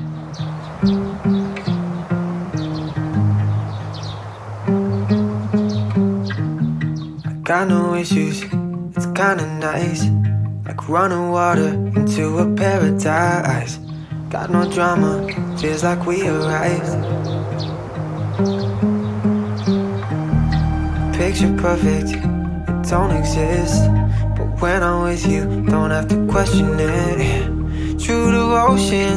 Got no issues, it's kinda nice. Like running water into a paradise. Got no drama, feels like we arrived. Picture perfect, it don't exist. But when I'm with you, don't have to question it. True devotion.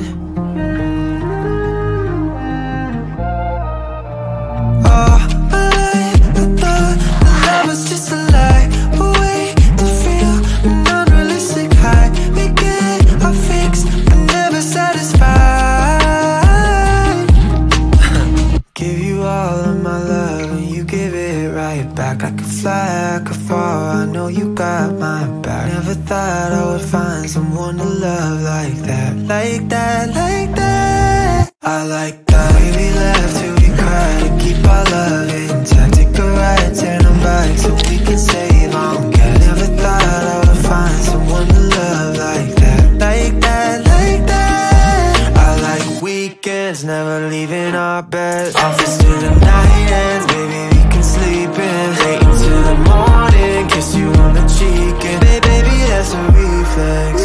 Oh, I thought love was just a lie, a way to feel an unrealistic high. We get our fix, but never satisfied. Give you all of my love and you give it right back. I could fly, I could fall, I know you got my back. Never thought I would find someone to love like that. Like that, like that. I like that. We laugh till we cry to keep our love intact. Take a ride, turn them back so we can save on gas. Never thought I would find someone to love like that. Like that, like that. I like weekends, never leaving our bed. Office to the night ends, baby we can sleep in. Late into the morning, kiss you on the cheek. And baby that's a reflex.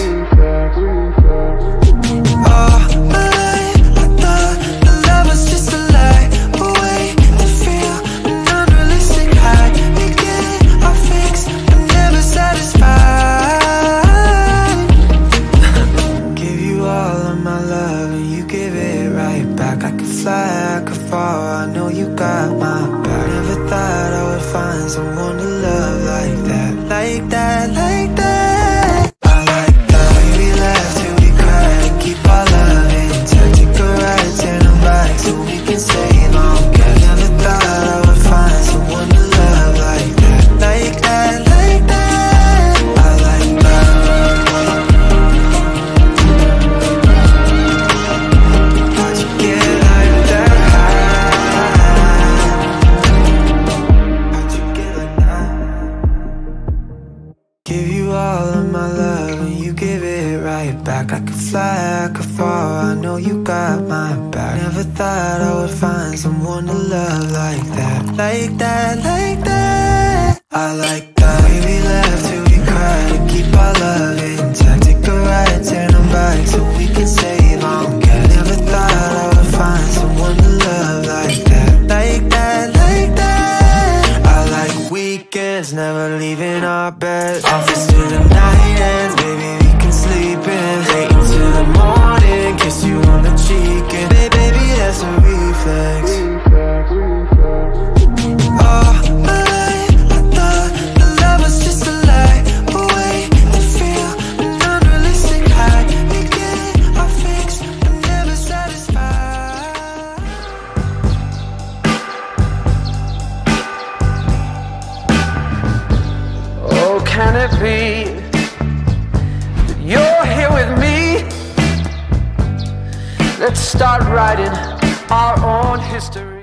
Oh, I thought the love was just a lie, a way to feel an unrealistic high. We get our fix, but never satisfied. Give you all of my love and you give it right back. I could fly, I could fall, I know you got my back. Never thought I would find someone to love like that. Like that, like that. I like that. We laugh till we cry and keep our love intact. Take a ride, turn them back so we can save on gas. Never thought I would find someone to love like that. Like that, like that. I like that. How'd you get like that? How'd you get like that? Give you all of my love and you give it right back. I could fly, I could fall, I know you got my back. Never thought I would find someone to love like that. Like that, like that. I like that. We laugh till we cry to keep our love intact. Take a ride, turn them back so we can save on gas. Never thought I would find someone to love like that. Like that, like that. I like weekends, never leaving our bed. Office to the night ends, baby we can sleep in. Late into the morning, kiss you on the cheek. And baby that's a reflex. Oh, I thought the love was just a lie, a way to feel an unrealistic high. We get our fix, but never satisfied. Oh, can it be that you're here with me? Let's start writing our own history.